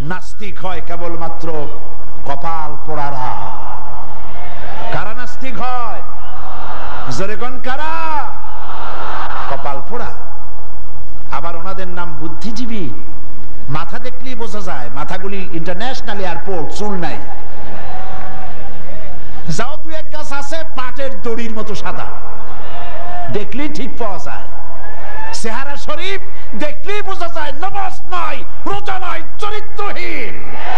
নাস্তিক হয় কেবলমাত্র কপাল পোড়ারা। কারা নাস্তিক হয়? জোরে কোন কারা? কপাল পোড়া। আবার ওনাদের নাম বুদ্ধিজীবী। মাথা দেখলেই বোঝা যায় মাথাগুলি ইন্টারন্যাশনাল এয়ারপোর্ট, চুল নাই। যাও দু এক গাছ আছে পাটের দড়ির মতো সাদা, দেখলেই ঠিক পাওয়া যায়। চেহারা শরীফ, দেখলেই বোঝা যায় নামাজ নাই, রোজা নাই, চরিত্রহীন।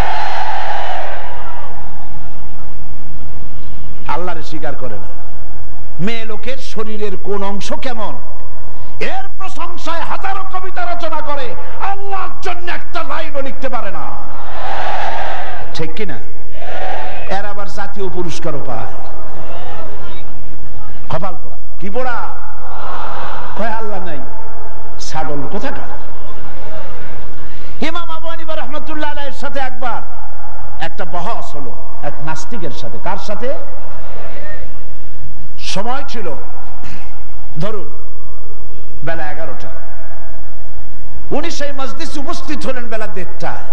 আল্লাহরে স্বীকার করে না। মেয়ে লোকের শরীরের কোন অংশ কেমন এর প্রশংসায় হাজারো কবিতা রচনা করে, আল্লাহর জন্য একটা লাইনও লিখতে পারে না। ঠিক কিনা? এর আবার জাতীয় পুরস্কারও পায়। কপাল পোড়া। কি পোড়া? কয় আল্লাহ নাই, ছাগল কোথাকার। ইমাম আবু হানিফা রাহমাতুল্লাহ আলাইহির সাথে একবার একটা বহস হলো এক নাস্তিকের সাথে। কার সাথে? সময় ছিল ধরুন বেলা 11টা। উনি সেই মজলিসে উপস্থিত হলেন বেলা 1:30টায়।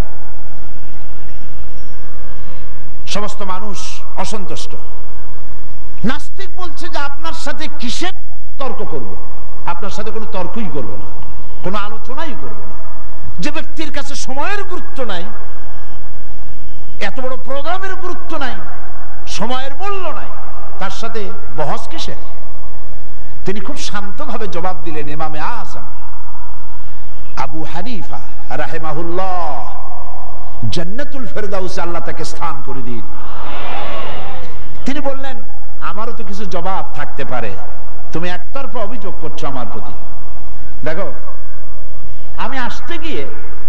সমস্ত মানুষ অসন্তুষ্ট। নাস্তিক বলছে যে আপনার সাথে কিসের তর্ক করব? আপনার সাথে কোনো তর্কই করব না, কোনো আলোচনাই করব না। যে ব্যক্তির কাছে সময়ের গুরুত্ব নাই, এত বড় প্রোগ্রামের গুরুত্ব নাই, সময়ের মূল্য নাই, তার সাথে বহস কিসের? তিনি খুব শান্তভাবে জবাব দিলেন, ইমামে আযম আবু হানিফা রাহিমাহুল্লাহ জান্নাতুল ফেরদাউসে আল্লাহ তাকে স্থান করে দিন। তিনি বললেন, আমারও তো কিছু জবাব থাকতে পারে, তুমি একতরফা অভিযোগ করছো আমার প্রতি। দেখো, আমি আসতে গিয়ে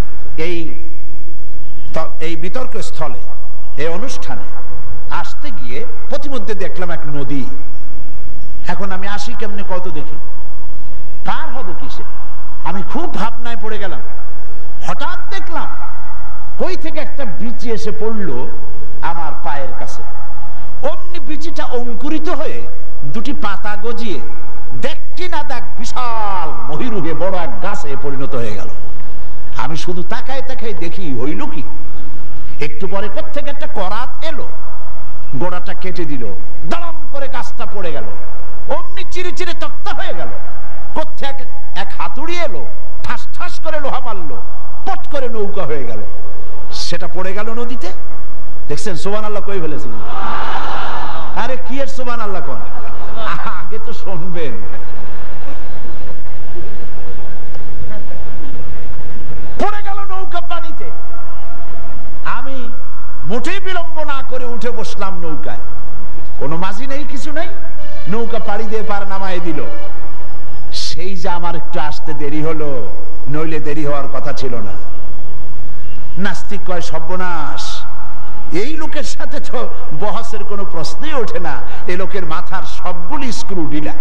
এই বিতর্ক স্থলে, এই অনুষ্ঠানে আসতে গিয়ে প্রতিমধ্যে দেখলাম এক নদী। এখন আমি আসি কেমনে কত দেখি, পার হব কিসে? আমি খুব ভাবনায় পড়ে গেলাম। হঠাৎ দেখলাম কই থেকে একটা বিচি এসে পড়লো আমার পায়ের কাছে। অমনি বিচিটা অঙ্কুরিত হয়ে দুটি পাতা গজিয়ে দেখি না দেখ বিশাল মহিরুহে বড় এক গাছে পরিণত হয়ে গেল। আমি শুধু তাকায় তাকায় দেখি হইল কি। একটু পরে কোত্থেকে একটা করাত এলো, গোড়াটা কেটে দিল, দাঁড়াম করে গাছটা পড়ে গেল। অমনি চিরে চিরে তক্তা হয়ে গেল। কোত্থেকে এক হাতুড়ি এলো, ঠাস ঠাস করে লোহা মারলো, পট করে নৌকা হয়ে গেল। সেটা পড়ে গেল নদীতে। দেখছেন সুবহানাল্লাহ কই ফেলেছিলেন? আরে কি এর সুবহানাল্লাহ কোন? আগে তো শুনবেন। পড়ে গেল নৌকা পানিতে। আমি মোটেই বিলম্ব না করে উঠে বসলাম নৌকায়। কোনো মাঝি নেই, কিছু নেই। নৌকা পাড়ি দিয়ে পার নামায় দিল। সেই যে আমার একটু আসতে দেরি হলো, নইলে দেরি হওয়ার কথা ছিল না। নাস্তিক কয় সর্বনাশ, এই লোকের সাথে তো বহসের কোনো প্রশ্নই ওঠে না। এই লোকের মাথার সবগুলি স্ক্রু ঢিলা।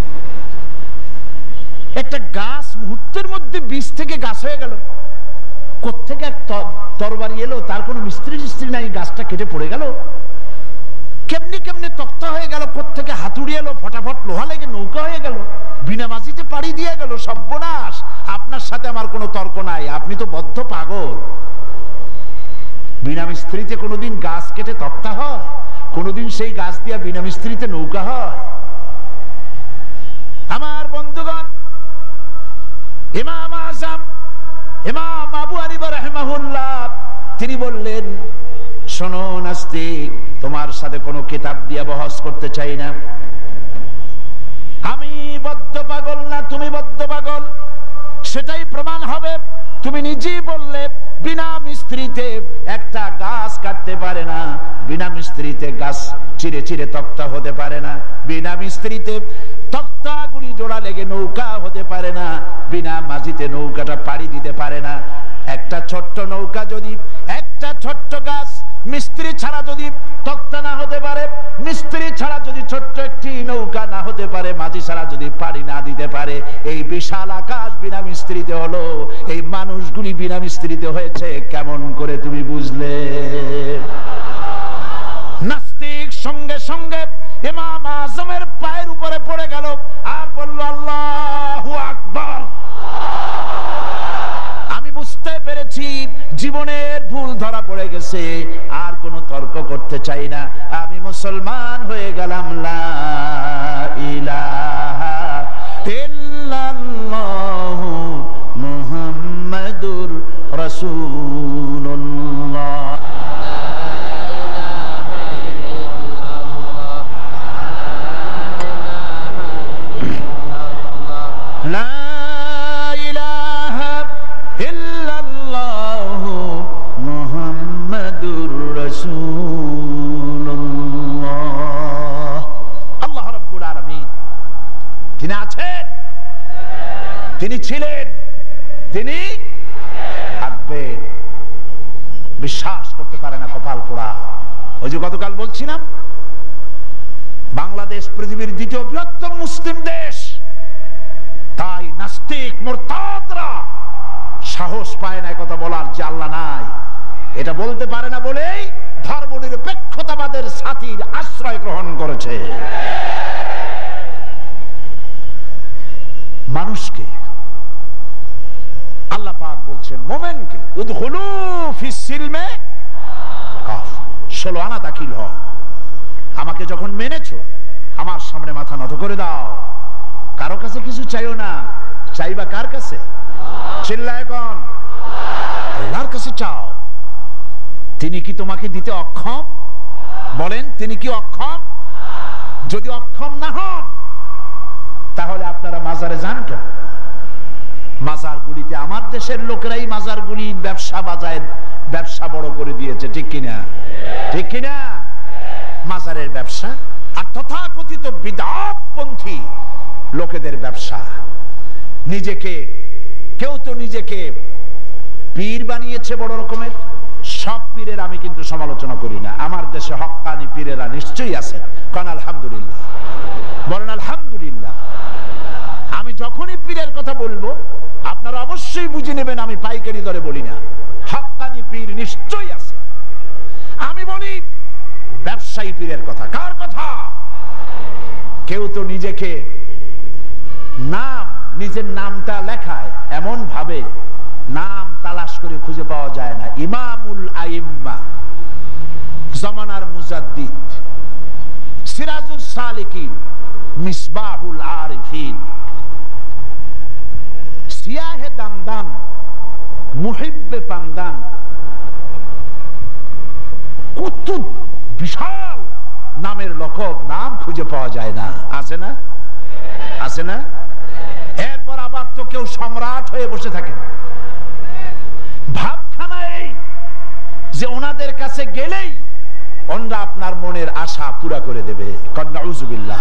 একটা গাছ মুহূর্তের মধ্যে বীজ থেকে গাছ হয়ে গেল। কোত্থেকে এক তরবারি এলো, তার কোনো মিস্ত্রি নাই, গাছটা কেটে পড়ে গেল। কেমনি কেমনি তক্তা হয়ে গেল, কোত্থেকে হাতুড়ি এলো, ফটাফট লোহা লেগে নৌকা হয়ে গেল, বিনা মাঝিতে পাড়ি দিয়ে গেল। সর্বনাশ, আপনার সাথে আমার কোনো তর্ক নাই, আপনি তো বদ্ধ পাগল। বিনা মিস্ত্রিতে কোনোদিন গাছ কেটে তক্তা হয়? কোনোদিন সেই গাছ দিয়া বিনা মিস্ত্রিতে নৌকা হয়? আমার বন্ধুগণ, ইমাম আযম ইমাম আবু হানিফা রাহিমাহুল্লাহ তিনি বললেন, শোনো নাস্তিক, তোমার সাথে কোনো কিতাব দিয়ে বহস করতে চাই না। আমি বদ্ধ পাগল না, তুমি বদ্ধ পাগল, সেটাই প্রমাণ হবে। তুমি নিজেই বললে বিনা মিস্ত্রিতে একটা গাছ কাটতে পারে না, বিনা মিস্ত্রিতে গাছ চিরে চিরে তক্তা হতে পারে না, বিনা মিস্ত্রিতে তক্তাগুলি জোড়া লেগে নৌকা হতে পারে না, বিনা মাঝিতে নৌকাটা পাড়ি দিতে পারে না। একটা ছোট্ট নৌকা যদি, একটা ছোট্ট গাছ মিস্ত্রি ছাড়া যদি তক্তা না হতে পারে, মিস্ত্রি ছাড়া যদি ছোট্ট একটি নৌকা না হতে পারে, মাঝি ছাড়া যদি পাড়ি না দিতে পারে, এই বিশাল আকাশ বিনা মিস্ত্রিতে হলো, এই মানুষগুলি বিনা মিস্ত্রিতে হয়েছে কেমন করে তুমি বুঝলে? নাস্তিক সঙ্গে সঙ্গে ইমাম আযমের পায়ের উপরে পড়ে গেল আর বলল, আল্লাহু আকবার। আমি বুঝতে পেরেছি জীবন জীবনের ভুল ধরা পড়ে গেছে, আর কোনো তর্ক করতে চাই না, আমি মুসলমান হয়ে গেলাম। লা ইলাহা ইল্লাল্লাহু মুহাম্মাদুর রাসূলুল্লাহ। লা ইলাহা ইল্লাল্লাহু মুহাম্মাদুর রাসূলুল্লাহ। আল্লাহ রাব্বুল আলামিন তিনি আছেন, তিনি ছিলেন, তিনি থাকবেন। বিশ্বাস করতে পারে না, কপাল পোড়া। ওই যে গতকাল বলছিলাম, বাংলাদেশ পৃথিবীর দ্বিতীয় বৃহত্তম মুসলিম দেশ, তাই নাস্তিক মুরতাদরা সাহস পায় না কথা বলার যে আল্লাহ নাই। এটা বলতে পারে না বলেই ধর্মনিরপেক্ষতাবাদের সাথীর আশ্রয় গ্রহণ করেছে। মানুষকে আল্লাহ পাক বলছেন, মোমেনকে উদখুলু ফিস সিলমে কাফা, 16 আনা দাখিল হও। আমাকে যখন মেনেছো, আমার সামনে মাথা নত করে দাও। কারো কাছে কিছু চাইও না, চাইবা কার কাছে? চিল্লায় কোন? আল্লাহর কাছে চাও। তিনি কি তোমাকে দিতে অক্ষম? বলেন, তিনি কি অক্ষম? যদি অক্ষম না হন, তাহলে আপনারা মাজারে যান কেন? মাজারগুলিতে আমার দেশের লোকেরাই মাজারগুলির ব্যবসা বড় করে দিয়েছে, ঠিক কিনা? ঠিক কিনা? মাজারের ব্যবসা আর তথাকথিত বিদআতপন্থী লোকেদের ব্যবসা। কেউ তো নিজেকে পীর বানিয়েছে বড় রকমের। সব পীরের আমি কিন্তু সমালোচনা করি না, আমার দেশে হক্কানি পীরেরা নিশ্চয়ই আছে। কারণ আলহামদুলিল্লাহ, বলেন আলহামদুলিল্লাহ। আমি যখনই পীরের কথা বলবো, আপনারা অবশ্যই বুঝে নেবেন আমি পাইকারি দরে বলি না, হক্কানি পীর নিশ্চয়ই আছে। আমি বলি ব্যবসায়ী পীরের কথা। কার কথা? কেউ তো নিজেকে নিজের নামটা লেখায় এমন ভাবে, নাম তালাশ করে খুঁজে পাওয়া যায় না। ইমামুল আইম্মা, জামানার মুজাদ্দিদ, সিরাজুস সালিকিন, মিসবাহুল আরিফিন, সিয়াহে দামদান, মুহিব্বে পান্দান, কত বিশাল নামের লকব, নাম খুঁজে পাওয়া যায় না। আছে না? আছে না? এরপর আবার তো কেউ সম্রাট হয়ে বসে থাকে। ভাবখানা এই যে ওনাদের কাছে গেলেই ওনারা আপনার মনের আশা পুরা করে দেবে। নাউজুবিল্লাহ।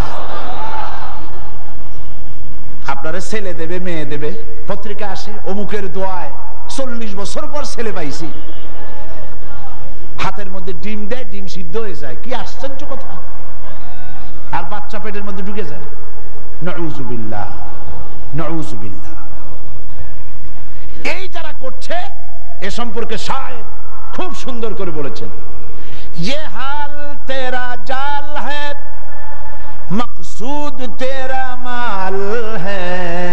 আপনারা ছেলে দেবে, মেয়ে দেবে, পত্রিকা আসে অমুকের দোয়ায় 40 বছর পর ছেলে পাইছি। হাতের মধ্যে ডিম দেয়, ডিম সিদ্ধ হয়ে যায়। কি আশ্চর্য কথা! আর বাচ্চা পেটের মধ্যে ঢুকে যায়। নাউজুবিল্লাহ, নাউজুবিল্লাহ। এই যারা করছে, এ সম্পর্কে শায়ের খুব সুন্দর করে বলেছেন, ये हाल तेरा जाल है, मकसूद तेरा माल है।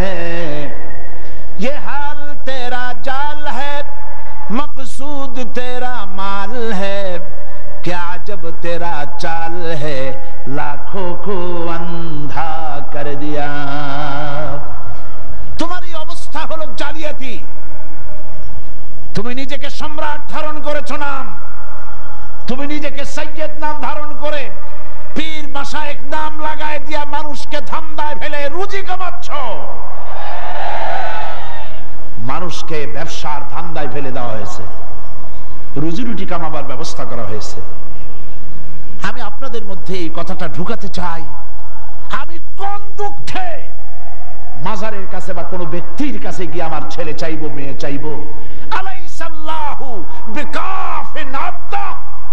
ये हाल तेरा जाल है, मकसूद तेरा माल है। क्या जब तेरा चाल है, लाखों को अंधा कर दिया। तुम्हारी अवस्था हलो জালিয়াতি। তুমি নিজেকে সম্রাট ধারণ করেছো নাম, তুমি নিজেকে সৈয়দ নাম ধারণ করে পীর মাশায়েখ নাম লাগায় দিয়া মানুষকে ধান্দায় ফেলে রুজি কামাচ্ছ। মানুষকে ব্যবসার ধান্দায় ফেলে দেওয়া হয়েছে, রুজি রুটি কামাবার ব্যবস্থা করা হয়েছে। আমি আপনাদের মধ্যে এই কথাটা ঢুকাতে চাই, আমি কোন দুঃখে মাজারের কাছে বা কোনো ব্যক্তির কাছে গিয়ে আমার ছেলে চাইবো, মেয়ে চাইবো? আলাইসাল্লাহু বিকাফিন আবদা।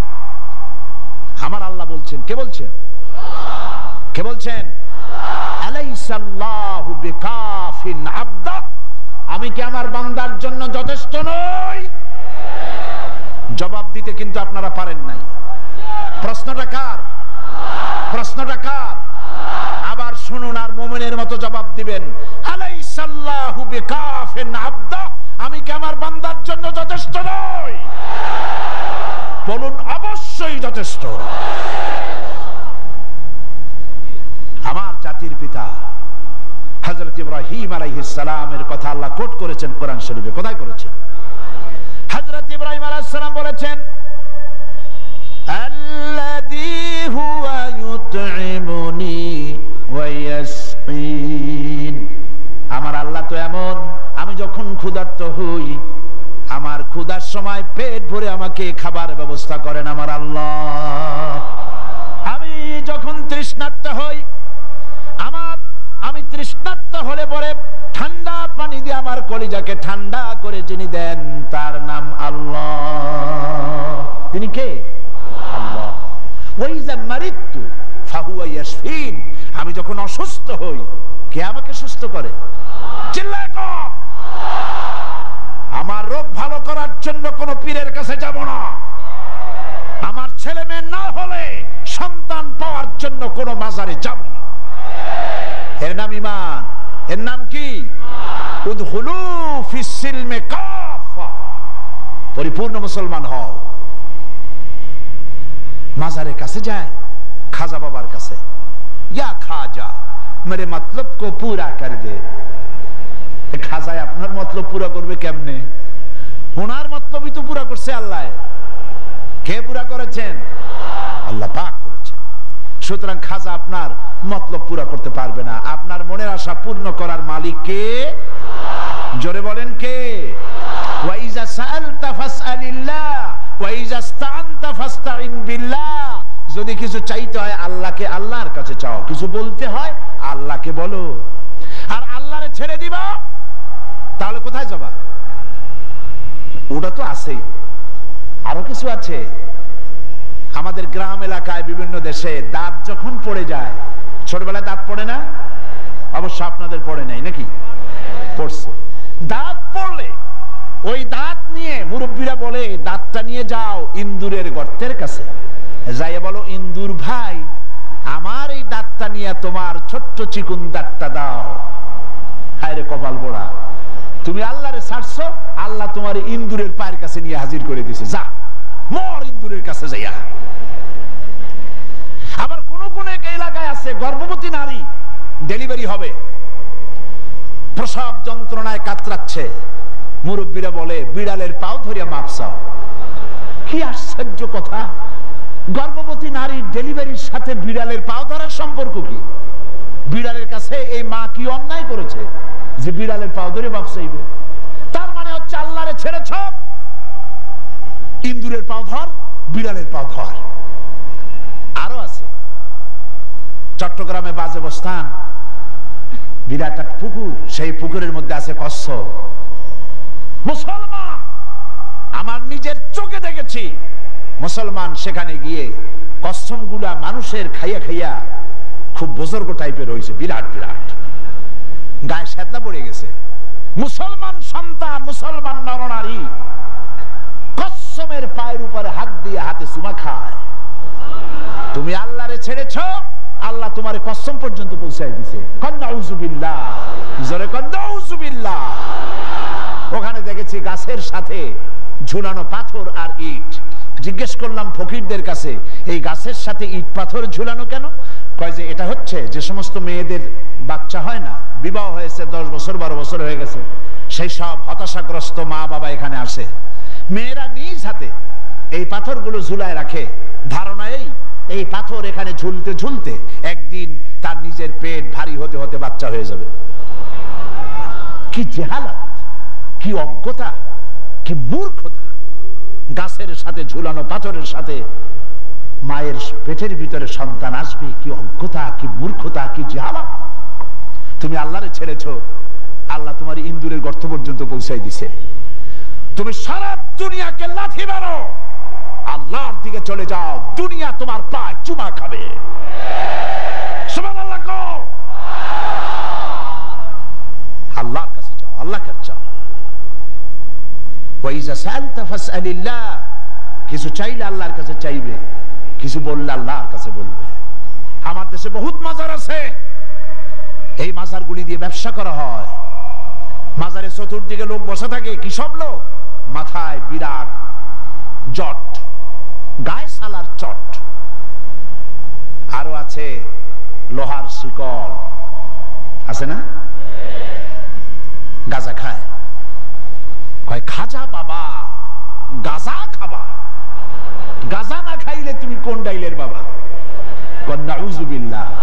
আমার আল্লাহ বলছেন। কে বলছেন? কে বলছেন? আলাইসাল্লাহু বিকাফিন আবদা। আমি কি আমার বান্দার জন্য যথেষ্ট নই? জবাব দিতে কিন্তু আপনারা পারেন নাই। প্রশ্নটা কার? প্রশ্নটা কার? আবার শুনুন, আর মুমিনের মতো জবাব দিবেন, আলাইসাল্লাহু বিকাফিন আবদা। আমি কি আমার বান্দার জন্য যথেষ্ট নই? বলুন অবশ্যই যথেষ্ট। আমার জাতির পিতা হযরত ইব্রাহিম আলাইহিস সালামের কথা আল্লাহ কোট করেছেন কোরআন শরীফে। কোথায় করেছেন? হযরত ইব্রাহিম আলাইহিস সালাম বলেছেন, আল্লাযী হুয়া ইউতঈমুনি ওয়া ইয়াসকিন। আমার আল্লাহ তো এমন, আমি যখন ক্ষুধার্ত হই, আমার ক্ষুধার সময় পেট ভরে আমাকে খাবার ব্যবস্থা করেন আমার আল্লাহ। আমি যখন তৃষ্ণার্ত হই, আমি তৃষ্ণার্ত হলে পরে ঠান্ডা পানি দিয়ে আমার কলিজাকে ঠান্ডা করে যিনি দেন তার নাম আল্লাহ। তিনি কে? আল্লাহ। ওয়াইজা মারিতু ফাহুয়া ইয়াশফিন। আমি যখন অসুস্থ হই, কে আমাকে সুস্থ করে? চিল্লায় কর। আমার রোগ ভালো করার জন্য কোন পীরের কাছে যাব না। আমার ছেলে মেয়ে না হলে সন্তান পাওয়ার জন্য কোন মাজারে যাব না। এর নাম ঈমান। এর নাম কি? উদখুলু ফিস সিলমে কাফা। পরিপূর্ণ মুসলমান হও। মাজারের কাছে যায়, খাজা বাবার কাছে, ইয়া খাজা মেরে মতলব কো পুরা কর দে। খাজায় আপনার মতলব পুরা করবে কেমনে? ওনার মতলবই তো পুরা করছে আল্লাহ। কে পুরা করেছেন? আল্লাহ পাক করেছেন। সুতরাং খাজা আপনার মতলব পুরা করতে পারবে না। আপনার মনের আশা পূর্ণ করার মালিক কে? জোরে বলেন কে? ওয়াইজা সাআলতা ফাসআলিল্লাহ ওয়াইজা ইসতাআনতা ফাসতাইন বিল্লাহ। যদি কিছু চাইতে হয় আল্লাহকে, আল্লাহর কাছে চাও। কিছু বলতে হয় আল্লাহকে বলো। আর আল্লাহরে ছেড়ে দিবা তাহলে কোথায় যাবা? ওটা তো আছেই, আরো কিছু আছে। আমাদের গ্রাম এলাকায় বিভিন্ন দেশে দাঁত যখন পড়ে যায়, ছোটবেলায় দাঁত পড়ে না? অবশ্য আপনাদের পড়ে নাই নাকি? পড়ছে। দাঁত পড়লে ওই দাঁত নিয়ে মুরব্বীরা বলে, দাঁতটা নিয়ে যাও ইন্দুরের গর্তের কাছে, যাইয়া বলো, ইন্দুর ভাই আমার এই দাঁতটা নিয়ে তোমার ছোট্ট চিকুন দাঁতটা দাও। হায় রে কপাল পোড়া, তুমি আল্লাহরে ছাড়ছো, আল্লাহ তোমার ইন্দুরের পায়ের কাছে নিয়ে হাজির করে দিছে। যা মর ইন্দুরের কাছে যাইয়া। আবার কোন কোন এলাকায় আছে গর্ভবতী নারী ডেলিভারি হবে, প্রসব যন্ত্রণায় কাতরাচ্ছে, মুরব্বীরা বলে বিড়ালের পাও ধরিয়া মাপ চাও। কি আশ্চর্য কথা! গর্ভবতী নারীর ডেলিভারির সাথে বিড়ালের পাও ধরার সম্পর্ক কি? বিড়ালের কাছে এই মা কি অন্যায় করেছে যে বিড়ালের পাও ধরে মাপ চাইবে? তার মানে হচ্ছে আল্লাহরে ছেড়েছ, ইন্দুরের পাও ধর, বিড়ালের পাও ধর। আরো আছে চট্টগ্রামে বাজেবস্থান, বিরাট এক পুকুর, সেই পুকুরের মধ্যে আছে কচ্ছপ। মুসলমান, আমার নিজের চোখে দেখেছি মুসলমান সেখানে গিয়ে কচ্ছপগুলা মানুষের খাইয়া খাইয়া খুব বুজুর্গ টাইপের হয়েছে, বিরাট বিরাট, গায়ে শ্বেতলা পড়ে গেছে। মুসলমান সন্তান, মুসলমান নরনারী কচ্ছপের পায়ের উপরে হাত দিয়ে হাতে চুমা খায়। তুমি আল্লাহরে ছেড়েছ, আল্লাহ তোমার কসম পর্যন্ত পৌঁছায় দিছে। নাউযুবিল্লাহ, জোরে কোন নাউযুবিল্লাহ। ওখানে দেখেছি গাছের সাথে ঝুলানো পাথর আর ইট। জিজ্ঞেস করলাম ফকিরদের কাছে, এই গাছের সাথে ইট পাথর ঝুলানো কেন? কয় যে এটা হচ্ছে যে সমস্ত মেয়েদের বাচ্চা হয় না, বিবাহ হয়েছে 10 বছর 12 বছর হয়ে গেছে, সেই সব হতাশাগ্রস্ত মা বাবা এখানে আসে, মেয়েরা নিজ হাতে এই পাথরগুলো ঝুলায় রাখে, ধারণা এই পাথর এখানে ঝুলতে ঝুলতে একদিন তার নিজের পেট ভারী হতে হতে বাচ্চা হয়ে যাবে। কি জেহালাত, কি অজ্ঞতা, কি মূর্খতা! গাছের সাথে ঝুলানো পাথরের সাথে মায়ের পেটের ভিতরে সন্তান আসবে, কি অজ্ঞতা, কি মূর্খতা, কি জেহালাত! তুমি আল্লাহরে ছেড়েছ, আল্লাহ তোমার ইন্দুরের গর্ত পর্যন্ত পৌঁছাই দিছে। তুমি সারা দুনিয়াকে লাথি মারো, আল্লাহর দিকে চলে যাও, দুনিয়া তোমার পায়ে চুমা খাবে। সুবহানাল্লাহ কও। আল্লাহর কাছে যাও, আল্লাহর কাছে যাও। ওয়াইজা সাআলতা ফাসআলিল্লাহ, কিছু চাইলে আল্লাহর কাছে চাইবে, কিছু বললে আল্লাহর কাছে বলবে। আমার দেশে বহুত মাজার আছে, এই মাজারগুলি দিয়ে ব্যবসা করা হয়। মাজারের চতুর্দিকে লোক বসে থাকে, কি সব লোক? মাথায় বিরাট জট, গায়ে সালার চট, আরো আছে লোহার শিকল, আছে না? গাঁজা খায়, কয় খাজা বাবা গাঁজা খাবা, গাঁজা না খাইলে তুমি কোন ডাইলের বাবা? নাউযুবিল্লাহ।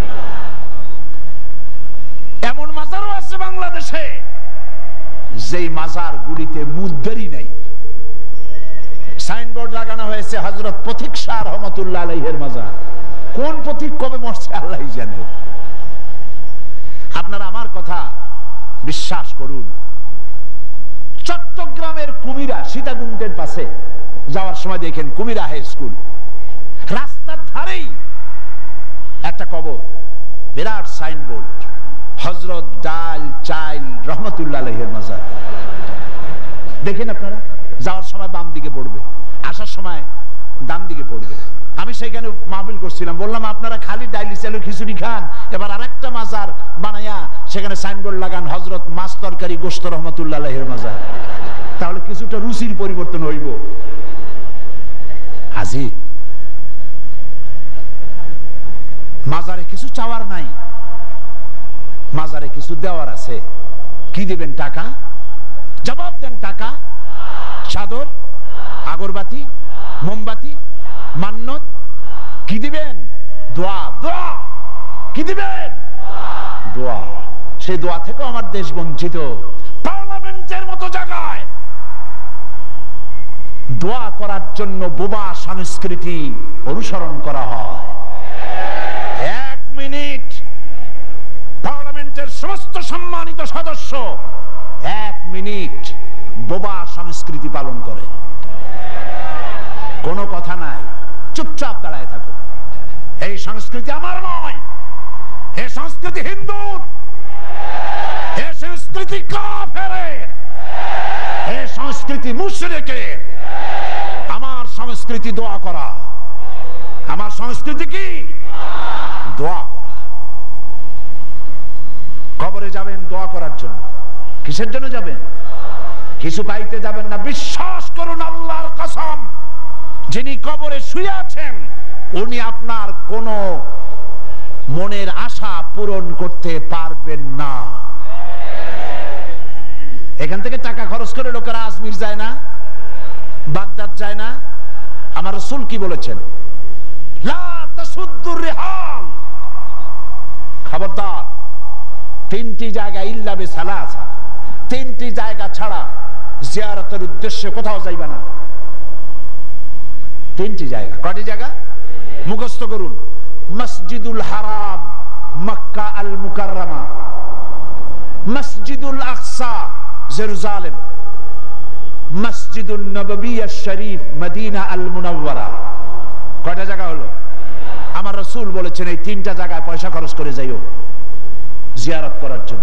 এমন মাজারও আছে বাংলাদেশে যেই মাজার গুলিতে মুদ্দারি নাই, সাইনবোর্ড লাগানো হয়েছে হযরত পথিক শাহ রহমাতুল্লাহ আলাইহির মাজার। কোন পথিক কবে মরছে আল্লাহই জানে। আপনারা আমার কথা বিশ্বাস করুন, চট্টগ্রামের কুমিরা সীতাকুণ্ডের পাশে যাওয়ার সময় দেখেন কুমিরা হাই স্কুল, রাস্তার ধারেই একটা কবর, বিরাট সাইনবোর্ড, হযরত ডাল চাইল রহমাতুল্লাহ আলাইহির মাজার। দেখেন আপনারা, যাওয়ার সময় বাম দিকে পড়বে, আসার সময় ডান দিকে পড়বে। আমি সেখানে মাহফিল করছিলাম, বললাম আপনারা খালি ডাইলি চালু খিচুড়ি খান, এবার আরেকটা মাজার বানায়া সেখানে সাইনবোর্ড লাগান হযরত মাছ তরকারি গোশত রহমাতুল্লাহ আলাইহির মাজার, তাহলে কিছুটা রুচির পরিবর্তন হইব। হাজি মাজারে কিছু চাওয়ার নাই, মাজারে কিছু দেওয়ার আছে। কি দিবেন? টাকা। জবাব দেন। টাকা, চাদর, আগরবাতি, মোমবাতি, মান্নত। কি দিবেন? দোয়া। দোয়া কি দিবেন? দোয়া। সেই দোয়া থেকেও আমার দেশ বঞ্চিত। পার্লামেন্টের মতো জায়গায় দোয়া করার জন্য বোবা সংস্কৃতি অনুসরণ করা হয়। 1 মিনিট পার্লামেন্টের সমস্ত সম্মানিত সদস্য 1 মিনিট বোবা সংস্কৃতি পালন করে, কোনো কথা নাই, চুপচাপ দাঁড়ায় থাকো। এই সংস্কৃতি আমার নয়, এই সংস্কৃতি হিন্দুর, এই সংস্কৃতি কাফেরের, এই সংস্কৃতি মুশরিকের। আমার সংস্কৃতি দোয়া করা। আমার সংস্কৃতি কি? দোয়া করা। কবরে যাবেন দোয়া করার জন্য। কিসের জন্য যাবেন? কিছু পাইতে যাবেন না। বিশ্বাস করুন আল্লাহর কসম, যিনি কবরে শুয়ে আছেন উনি আপনার কোন মনের আশা পূরণ করতে পারবেন না। এখান থেকে টাকা খরচ করে লোকেরা আজমির যায় না, বাগদাদ যায় না। আমার রাসূল কি বলেছেন? লা তাসুদ্দুর রিহাল, খবরদার, 3টি জায়গা ইল্লা বিসালাসা, 3টি জায়গা ছাড়া জিয়ারতের উদ্দেশ্যে কোথাও যাইবা না। 3টি জায়গা। কয়টি জায়গা? মুখস্থ করুন। মসজিদুল হারাম মক্কা আল মুকাররমা, মসজিদুল আকসা জেরুজালেম, মসজিদুন নববী শরীফ মদিনা আল মুনাওয়ারা। কয়টা জায়গা হলো? আমার রাসূল বলেছেন এই 3টা জায়গায় পয়সা খরচ করে যাইও জিয়ারত করার জন্য।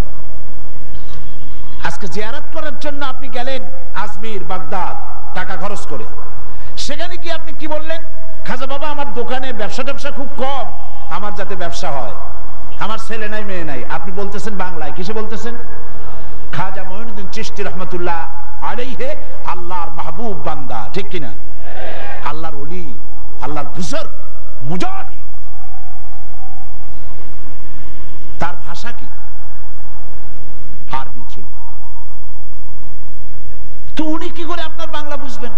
আজকে জিয়ারত করার জন্য আপনি গেলেন আজমির, বাগদাদ, টাকা খরচ করে। সেখানে কি আপনি কি বললেন? খাজা বাবা আমার দোকানে ব্যবসা খুব কম, আমার যাতে ব্যবসা হয়, আমার ছেলে নাই মেয়ে নাই। আপনি বলতেছেন বাংলায়, কিসে বলতেছেন? খাজা মঈনুদ্দিন চিশতি রহমাতুল্লাহ আলাইহি আল্লাহর মাহবুব বান্দা, ঠিক কিনা? আল্লাহর ওলি, আল্লাহর বুজুর্গ, মুজাহিদ। তার ভাষা কি? আরবি ছিল। তো উনি কি করে আপনার বাংলা বুঝবেন?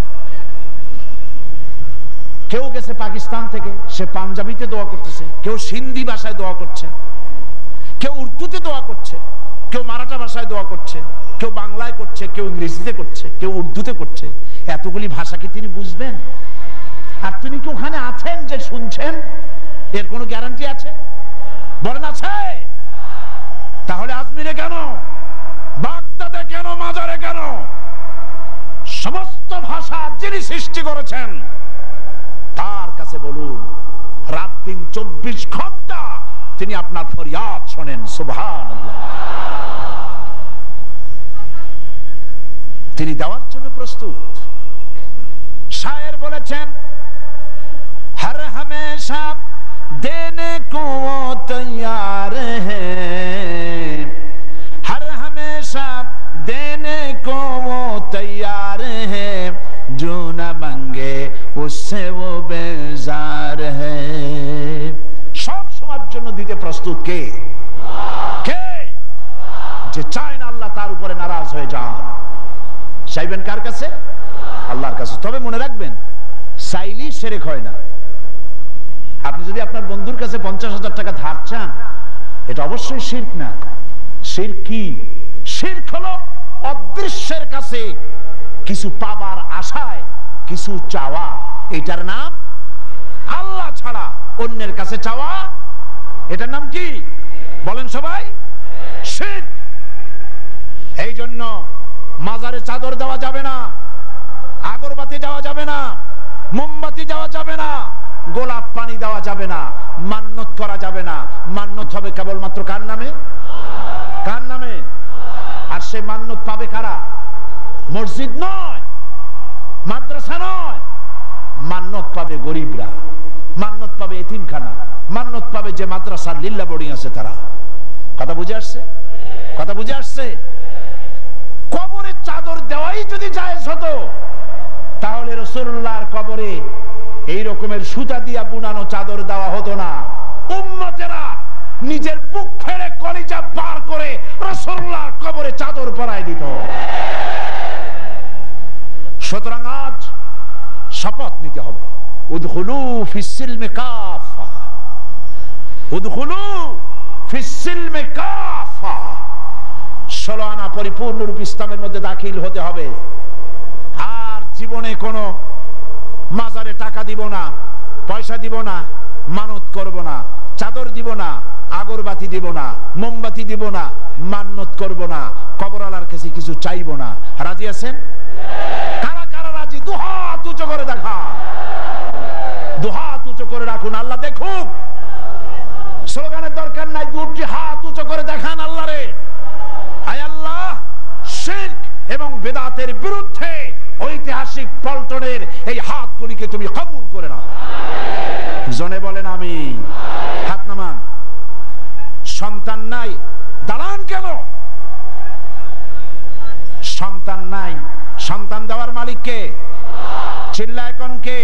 কেউ গেছে পাকিস্তান থেকে, সে পাঞ্জাবিতে দোয়া করতেছে, কেউ সিন্ধি ভাষায় দোয়া করছে, কেউ উর্দুতে দোয়া করছে, কেউ মারাঠা ভাষায় দোয়া করছে, কেউ বাংলায় করছে, কেউ ইংরেজিতে করছে, কেউ উর্দুতে করছে। এতগুলি ভাষা কি তিনি বুঝবেন? আর তিনি কি ওখানে আছেন যে শুনছেন? এর কোনো গ্যারান্টি আছে? বলেন আছে? তাহলে আজমিরে কেন, বাগদাদে কেন, মাজারে কেন? সমস্ত ভাষা যিনি সৃষ্টি করেছেন তার কাছে বলুন, রাত দিন 24 ঘন্টা তিনি আপনার ফরিয়াদ শোনেন। সুবহানাল্লাহ। তিনি দেওয়ার জন্য প্রস্তুত। শায়ের বলেছেন, হর হমেশা দেনে কো তৈয়ার হ্যায়, হর হমেশা দেনে কো তৈয়ার হ্যায়, जो न मांगे उससे वो बेजार है। সব সময়ের জন্য দিতে প্রস্তুত কে? কে? যে চায় না আল্লাহ তার উপরে নারাজ হয়ে যান। চাইবেন কার কাছে? আল্লাহর কাছে। তবে মনে রাখবেন, চাইলেই শিরক হয় না। আপনি যদি আপনার বন্ধুর কাছে 50,000 টাকা ধার চান, এটা অবশ্যই শিরক না। শিরক কি? শিরক হলো অদৃশ্যের কাছে কিছু পাবার আশায় কিছু চাওয়া। এটার নাম আল্লাহ ছাড়া অন্যের কাছে চাওয়া। এটার নাম কি বলেন সবাই? শিরক। এই জন্য মাজারে চাদর দেওয়া যাবে না, আগরবাতি দেওয়া যাবে না, মোমবাতি দেওয়া যাবে না, গোলাপ পানি দেওয়া যাবে না, মান্নত করা যাবে না। মান্নত হবে কেবলমাত্র কার নামে? কার নামে? আর সে মান্নত পাবে কারা? মসজিদ নয়, মাদ্রাসা নয়, মান্নত পাবে গরিবরা, মান্নত পাবে এতিমখানা, মান্নত পাবে যে মাদ্রাসার লিল্লা বোর্ডিং আছে তারা। কথা বুঝে আসছে? কথা বুঝে আসছে? কবরে চাদর দেওয়াই যদি জায়েজ হতো, তাহলে রাসূলুল্লাহর কবরে এই রকমের সুতা দিয়া বুনানো চাদর দেওয়া হতো না। উম্মতেরা নিজের বুক ফেড়ে কলিজা বার করে রাসূলুল্লাহর কবরে চাদর পরায় দিত। সুতরাং আজ শপথ নিতে হবে, উদখুলু ফিস সিলমি কাফা, উদখুলু ফিস সিলমি কাফা। 16 আনা পরিপূর্ণরূপ ইসলামের মধ্যে দাখিল হতে হবে। আর জীবনে কোনো মাজারে টাকা দিব না, পয়সা দিব না, মানত করব না, চাদর দিব না, আগরবাতি দিব না, মোমবাতি দিব না, মান্নত করব না, কবরওয়ালার কাছে কিছু চাইব না। রাজি আছেন? কারা কারা রাজি? দুহাত উঁচু করে দেখা, দুহাত উঁচু করে রাখুন, আল্লাহ দেখুক। স্লোগানের দরকার নাই, দুটি হাত উঁচু করে দেখান আল্লাহ রে। আয় আল্লাহ, শিরক এবং বিদআতের বিরুদ্ধে ঐতিহাসিক পল্টনের এই হাতগুলিকে তুমি কবুল করে নাও। জনে বলেন আমিন। হাত নামান। সন্তান নাই, দাঁড়ান কেন? সন্তান নাই, সন্তান দেওয়ার মালিক কে? চিল্লায় কোন কে?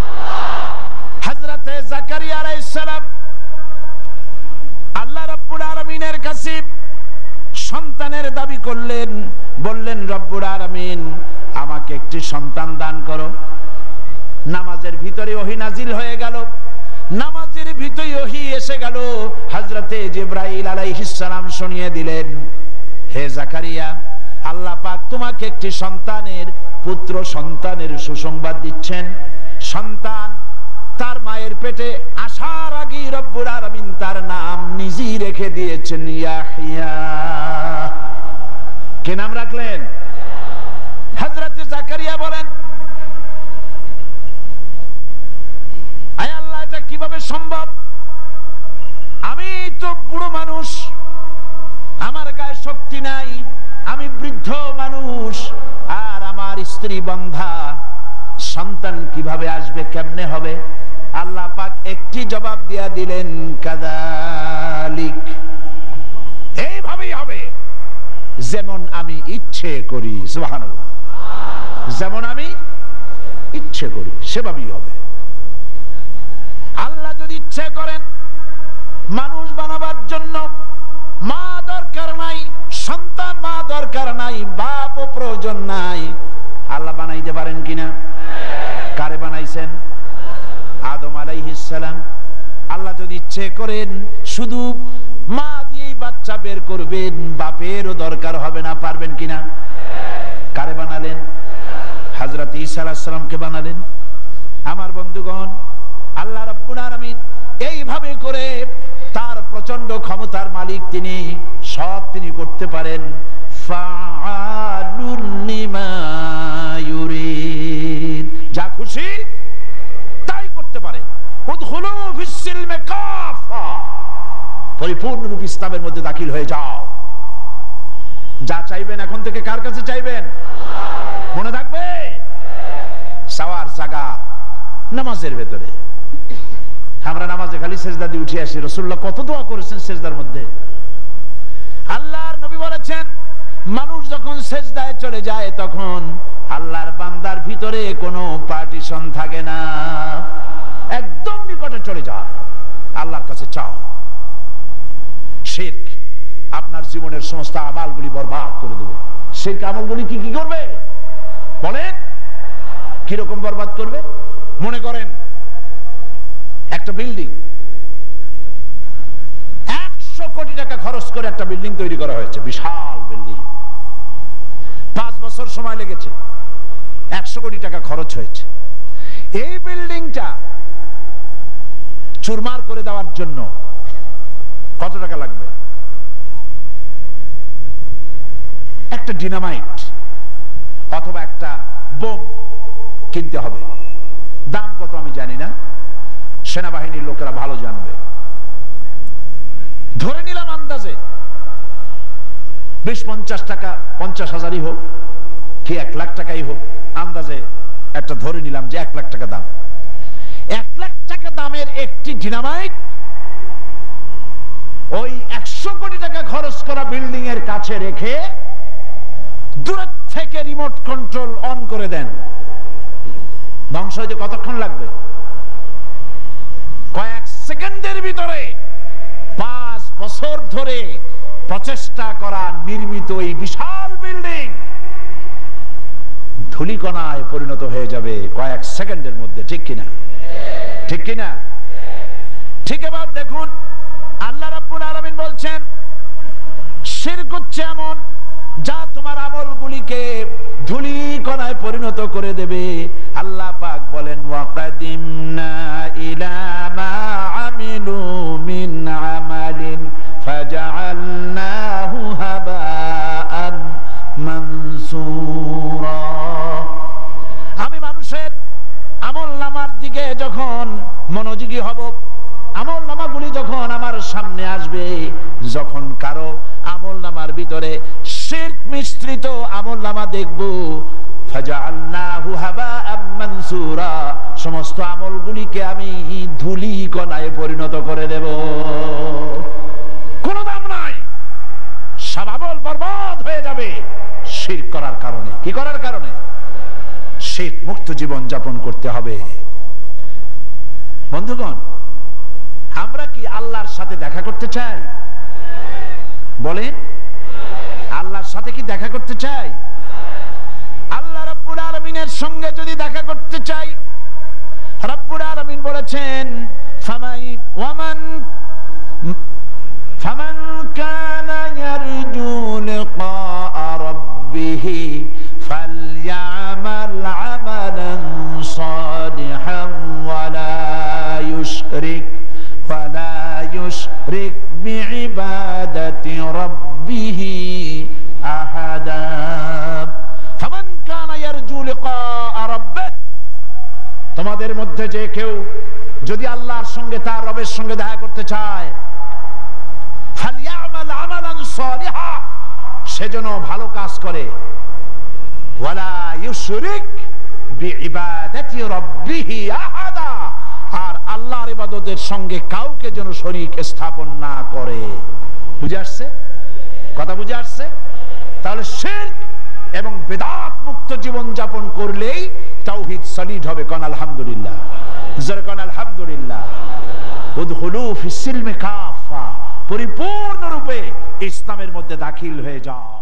হযরতে জাকারিয়া আলাইহিস সালাম আল্লাহ রাব্বুল আলামিনের কাছে সন্তানের দাবি করলেন, বললেন রব্বুল আলামিন আমাকে একটি সন্তান দান করো। নামাজের ভিতরে ওহী নাজিল হয়ে গেল, নামাজের ভিতরে ওহী এসে গেল। হযরতে জিবরাইল আলাইহিস সালাম শুনিয়ে দিলেন, হে জাকারিয়া, আল্লাহ পাক তোমাকে একটি সন্তানের, পুত্র সন্তানের সুসংবাদ দিচ্ছেন। সন্তান তার মায়ের পেটে আসার আগে রব্বুল আলামিন তার নাম নিজেই রেখে দিয়েছেন ইয়াহইয়া। কে নাম রাখলেন? হযরতে জাকারিয়া বলেন, আয় আল্লাহ, এটা কিভাবে সম্ভব? আমি তো বুড়ো মানুষ, আমার গায়ে শক্তি নাই, আমি বৃদ্ধ মানুষ, আর আমার স্ত্রী বন্ধা, সন্তান কিভাবে আসবে, কেমনে হবে? আল্লাহ পাক একটি জবাব দিয়া দিলেন, কাযালিক, এইভাবেই হবে, যেমন আমি ইচ্ছে করি। সুবহানাল্লাহ। যেমন আমি ইচ্ছে করি সেভাবেই হবে। আল্লাহ যদি ইচ্ছে করেন মানুষ বানাবার জন্য মা দরকার নাই, সন্তান মা দরকার নাই, বাপ প্রয়োজন নাই, আল্লাহ বানাইতে পারেন কিনা? কারে বানাইছেন? আদম আলাইহিস সালাম। আল্লাহ যদি ইচ্ছে করেন শুধু মা দিয়েই বাচ্চা বের করবেন, বাপেরও দরকার হবে না, পারবেন কিনা? কারে বানালেন? হযরত ঈসা আলাইহিস সালামকে বানালেন। আমার বন্ধুগণ, আল্লাহ রাব্বুল আলামিন এইভাবে করে তার প্রচন্ড ক্ষমতার মালিক, তিনি সব তিনি করতে পারেন। ফাআলুন লিমা ইউরিদ, যা খুশি তাই করতে পারেন। উদখুলু ফিস সিলমি কাফা, পরিপূর্ণরূপ ইসলামের মধ্যে দাখিল হয়ে যাও। যা চাইবেন এখন থেকে কার কাছে চাইবেন? মনে থাকবে, সাওয়ার জায়গা নামাজের ভেতরে। আমরা নামাজে খালি সেজদা দিয়ে উঠে আসি, রাসূলুল্লাহ কত দোয়া করেছেন সেজদার মধ্যে। আল্লাহর নবী বলেছেন, মানুষ যখন সেজদায় চলে যায় তখন আল্লাহর বান্দার ভিতরে কোনো পার্টিশন থাকে না, একদম নিকটে চলে যাও, আল্লাহর কাছে চাও। শিরক আপনার জীবনের সমস্ত আমলগুলি বরবাদ করে দেবে। শিরক আমলগুলি কি কি করবে বলেন? কিরকম বরবাদ করবে? মনে করেন একটা বিল্ডিং, 100 কোটি টাকা খরচ করে একটা বিল্ডিং তৈরি করা হয়েছে, বিশাল বিল্ডিং, 5 বছর সময় লেগেছে, 100 কোটি টাকা খরচ হয়েছে। এই বিল্ডিংটা চুরমার করে দেওয়ার জন্য কত টাকা লাগবে? একটা ডিনামাইট অথবা একটা বোম কিনতে হবে। দাম কত আমি জানি না, সেনাবাহিনীর লোকেরা ভালো জানবে। ধরে নিলাম আন্দাজে 20-50 টাকা, 50,000ই হোক কি 1 লাখ টাকাই হোক, আন্দাজে একটা ধরে নিলাম যে 1 লাখ টাকা দাম। 1 লাখ টাকা দামের একটি ডিনামাইট ওই 100 কোটি টাকা খরচ করা বিল্ডিং এর কাছে রেখে দূর থেকে রিমোট কন্ট্রোল অন করে দেন, ধ্বংস হইতে কতক্ষণ লাগবে? কয়েক সেকেন্ডের ভিতরে 5 বছর ধরে প্রচেষ্টা করা নির্মিত এই বিশাল বিল্ডিং ধূলিকণায় পরিণত হয়ে যাবে কয়েক সেকেন্ডের মধ্যে। ঠিক কিনা? ঠিক কিনা? ঠিক। এবার দেখুন আল্লাহ রাব্বুল আলামিন বলছেন শিরক হচ্ছে এমন যা তোমার আমলগুলিকে ধূলিকণায় পরিণত করে দেবে। আল্লাহ পাক বলেন ওয়াকাদিমনা ইলা মা আমিলু মিন আমালিন ফাজআলনাহু হাবাআন মানসুরা। আমি মানুষের আমলনামার দিকে যখন মনোযোগী হব, আমলনামাগুলি যখন আমার সামনে আসবে, যখন কারো আমলনামার ভিতরে শিরক মিশ্রিত আমলনামা দেখব, ফাজআলনাহু হাবাআন মানসুরা, সমস্ত আমলগুলিকে আমি ধূলিকণায় পরিণত করে দেব। কোনো দাম নাই, সব আমল বরবাদ হয়ে যাবে শিরক করার কারণে। কি করার কারণে? শিরক মুক্ত জীবন যাপন করতে হবে। বন্ধুগণ, আমরা কি আল্লাহর সাথে দেখা করতে চাই? বলেন, আল্লাহর সাথে কি দেখা করতে চাই? আল্লাহ রাব্বুল আলামিনের সঙ্গে যদি দেখা করতে চাই, রাব্বুল আলামিন বলেছেন ফামান কানা ইয়ারজু লিকা রাব্বিহি ফালইআমাল আমালান সালিহান ওয়ালা ইউশরিক বিইবাদাতি রাব্বিহি আহাদা। ফামান কানা ইয়ারজু লিকা রাব্বিহি, তোমাদের মধ্যে যে কেউ যদি আল্লাহর সঙ্গে, তার রবের সঙ্গে দেখা করতে চায়, ফালইআমাল আমালান সালিহা, সেজন্য ভালো কাজ করে, ওয়ালা ইউশরিক বিইবাদাতি রাব্বিহি আহাদা, আর আল্লাহর ইবাদতের সঙ্গে কাউকে যেন শরীক স্থাপন না করে। বুঝে আসছে? কথা বুঝে আসছে? তাহলে শিরক এবং বিদআত মুক্ত জীবন যাপন করলেই তাওহীদ সলিড হবে। কোন আলহামদুলিল্লাহ, জোরে কোন আলহামদুলিল্লাহ। উদখুলু ফিস সিলমি কাফা, পরিপূর্ণরূপে ইসলামের মধ্যে দাখিল হয়ে যাও।